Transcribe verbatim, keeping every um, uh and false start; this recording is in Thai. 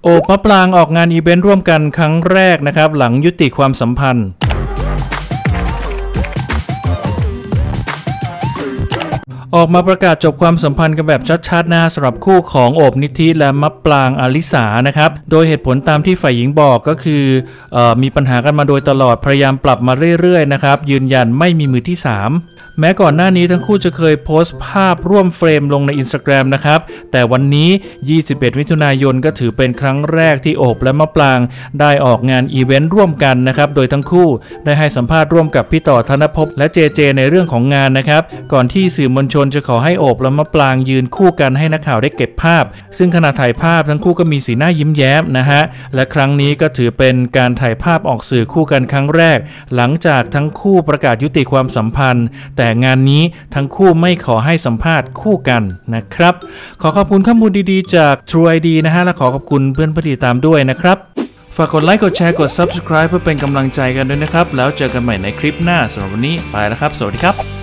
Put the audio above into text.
โอบมะปรางออกงานอีเวนต์ร่วมกันครั้งแรกนะครับหลังยุติความสัมพันธ์ออกมาประกาศจบความสัมพันธ์กันแบบชัดๆนะสำหรับคู่ของโอบนิธิและมะปรางอลิสานะครับโดยเหตุผลตามที่ฝ่ายหญิงบอกก็คือเอ่อมีปัญหากันมาโดยตลอดพยายามปรับมาเรื่อยๆนะครับยืนยันไม่มีมือที่สามแม้ก่อนหน้านี้ทั้งคู่จะเคยโพสต์ภาพร่วมเฟรมลงใน Instagram นะครับแต่วันนี้ยี่สิบเอ็ดมิถุนายนก็ถือเป็นครั้งแรกที่โอบและมะปรางได้ออกงานอีเวนต์ร่วมกันนะครับโดยทั้งคู่ได้ให้สัมภาษณ์ร่วมกับพี่ต่อธนภพและเจเจในเรื่องของงานนะครับก่อนที่สื่อมวลชนจะขอให้โอบและมะปรางยืนคู่กันให้นักข่าวได้เก็บภาพซึ่งขณะถ่ายภาพทั้งคู่ก็มีสีหน้ายิ้มแย้มนะฮะและครั้งนี้ก็ถือเป็นการถ่ายภาพออกสื่อคู่กันครั้งแรกหลังจากทั้งคู่ประกาศยุติความสัมพันธ์แต่งานนี้ทั้งคู่ไม่ขอให้สัมภาษณ์คู่กันนะครับขอขอบคุณข้อมูลดีๆจาก True ไอ ดี นะฮะและขอขอบคุณเพื่อนผู้ติดตามด้วยนะครับฝากกดไลค์กดแชร์กด Subscribe เพื่อเป็นกำลังใจกันด้วยนะครับแล้วเจอกันใหม่ในคลิปหน้าสำหรับวันนี้ไปแล้วครับสวัสดีครับ